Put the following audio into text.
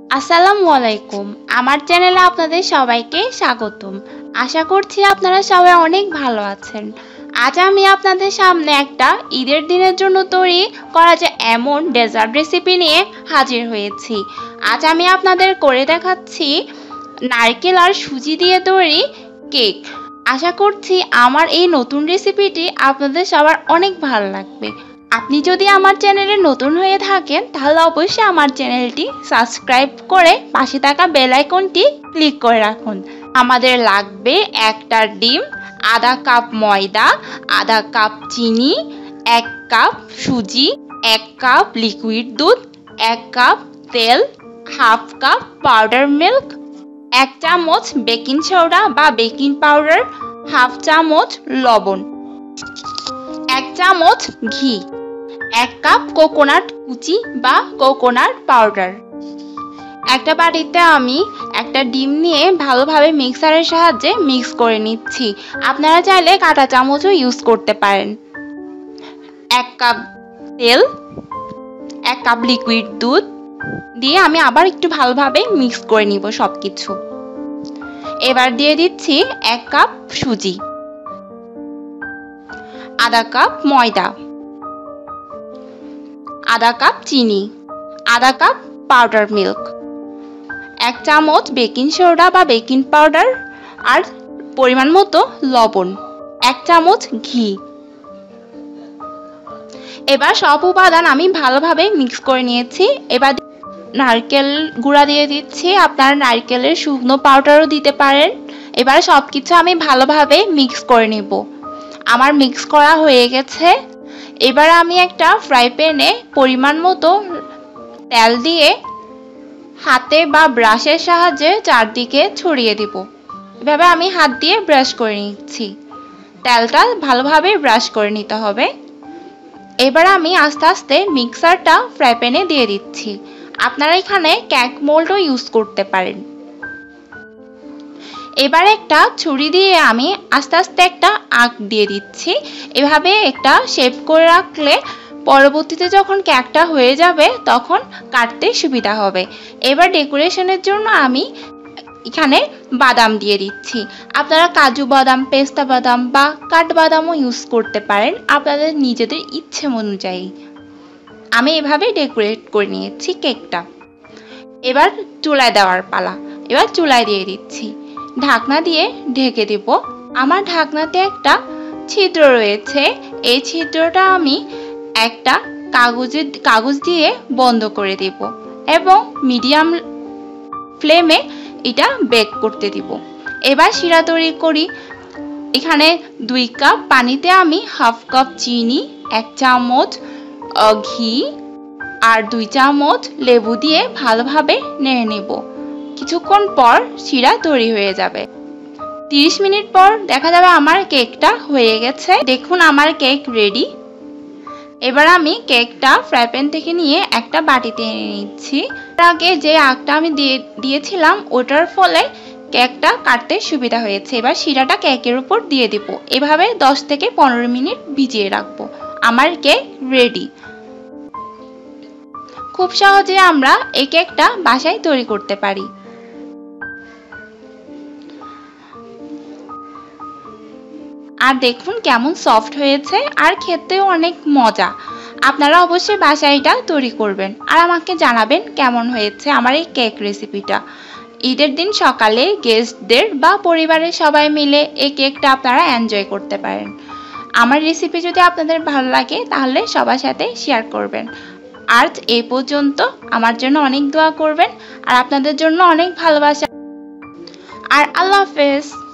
আসসালামু আলাইকুম। আমার চ্যানেলে আপনাদের সবাইকে স্বাগতম। আশা করছি আপনারা সবাই অনেক ভালো আছেন। আজ আমি আপনাদের সামনে একটা ঈদের দিনের জন্য তৈরি করা যায় এমন ডেজার্ট রেসিপি নিয়ে হাজির হয়েছি। আজ আমি আপনাদের করে দেখাচ্ছি নারকেল আর সুজি দিয়ে তৈরি কেক। আশা করছি আমার এই নতুন রেসিপিটি আপনাদের সবার অনেক ভালো লাগবে। আপনি যদি আমার চ্যানেলে নতুন হয়ে থাকেন তাহলে অবশ্যই আমার চ্যানেলটি সাবস্ক্রাইব করে পাশে থাকা বেল আইকনটি ক্লিক করে রাখুন। আমাদের লাগবে একটা ডিম, আধা কাপ ময়দা, আধা কাপ চিনি, 1 কাপ সুজি, 1 কাপ লিকুইড দুধ, 1 কাপ তেল, হাফ কাপ পাউডার মিল্ক, 1 চামচ বেকিং সোডা বা বেকিং পাউডার, হাফ চামচ লবণ, 1 চামচ ঘি, 1 কাপ কোকোনাট কুচি বা কোকোনাট পাউডার। একটা বাটিতে আমি একটা ডিম নিয়ে ভালোভাবে মিক্সারের সাহায্যে মিক্স করে নিচ্ছি। আপনারা চাইলে কাঁটা চামচও ইউজ করতে পারেন। 1 কাপ তেল, 1 কাপ লিকুইড দুধ দিয়ে আমি আবার একটু ভালোভাবে মিক্স করে নিব সবকিছু। এবার দিয়ে দিচ্ছি 1 কাপ সুজি, আধা কাপ ময়দা, আধা কাপ চিনি, আধা কাপ পাউডার মিল্ক, 1 চামচ বেকিং সোডা বা বেকিং পাউডার আর পরিমাণ মতো লবণ, 1 চামচ ঘি। এবার সব উপাদান আমি ভালোভাবে মিক্স করে নিয়েছি। এবার নারকেল গুঁড়া দিয়ে দিচ্ছি। আপনারা নারকেলের শুকনো পাউডারও দিতে পারেন। এবার সবকিছু আমি ভালোভাবে মিক্স করে নেব। আমার মিক্স করা হয়ে গেছে। এবার আমি একটা ফ্রাই প্যানে পরিমাণ মতো তেল দিয়ে হাতে বা ব্রাশের সাহায্যে চারদিকে ছড়িয়ে দেব। এভাবে আমি হাত দিয়ে ব্রাশ করে নিচ্ছি। তেলটা ভালোভাবে ব্রাশ করে নিতে হবে। এবার আমি আস্তে আস্তে মিক্সারটা ফ্রাই প্যানে দিয়ে দিচ্ছি। আপনারা এখানে কেক মোল্ডও ইউজ করতে পারেন। এবার একটা ছুরি দিয়ে আমি আস্তে আস্তে একটা আঁক দিয়ে দিচ্ছি। এভাবে একটা শেপ করে রাখলে পরবর্তীতে যখন কেকটা হয়ে যাবে তখন কাটতে সুবিধা হবে। এবার ডেকোরেশনের জন্য আমি এখানে বাদাম দিয়ে দিচ্ছি। আপনারা কাজু বাদাম, পেস্তা বাদাম বা কাঠবাদামও ইউজ করতে পারেন আপনাদের নিজেদের ইচ্ছে অনুযায়ী। আমি এভাবে ডেকোরেট করে নিয়েছি কেকটা। এবার চুলায় দেওয়ার পালা। এবার চুলায় দিয়ে দিচ্ছি। ঢাকনা দিয়ে ঢেকে দেব। আমার ঢাকনাতে একটা ছিদ্র রয়েছে। এই ছিদ্রটা আমি একটা কাগজ দিয়ে বন্ধ করে দেব এবং মিডিয়াম ফ্লেমে এটা বেক করতে দিব। এবার শিরা তৈরি করি। এখানে 2 কাপ পানিতে আমি হাফ কাপ চিনি, 1 চামচ ঘি আর 2 চামচ লেবু দিয়ে ভালোভাবে নেড়ে নেব। কিছুক্ষণ পর শিরা তৈরি হয়ে যাবে। 30 মিনিট পর দেখা যাবে আমার কেকটা হয়ে গেছে। দেখুন আমার কেক রেডি। এবার আমি কেকটা ফ্রাই প্যান থেকে নিয়ে একটা বাটিতে এনে নিচ্ছি। তার আগে যে আঁকটা আমি দিয়েছিলাম ওটার ফলে কেকটা কাটতে সুবিধা হয়েছে। এবার শিরাটা কেকের উপর দিয়ে দেব। এভাবে 10 থেকে 15 মিনিট ভিজিয়ে রাখবো। আমার কেক রেডি। খুব সহজে আমরা এই কেকটা বাসায় তৈরি করতে পারি। আর দেখুন কেমন সফট হয়েছে আর খেতেও অনেক মজা। আপনারা অবশ্যই বাসায় এটা তৈরি করবেন আর আমাকে জানাবেন কেমন হয়েছে আমার এই কেক রেসিপিটা। ঈদের দিন সকালে গেস্টদের বা পরিবারের সবাই মিলে এই কেকটা আপনারা এনজয় করতে পারেন। আমার রেসিপি যদি আপনাদের ভালো লাগে তাহলে সবার সাথে শেয়ার করবেন। আজ এই পর্যন্ত। আমার জন্য অনেক দোয়া করবেন আর আপনাদের জন্য অনেক ভালোবাসা। আর আল্লাহ হাফেজ।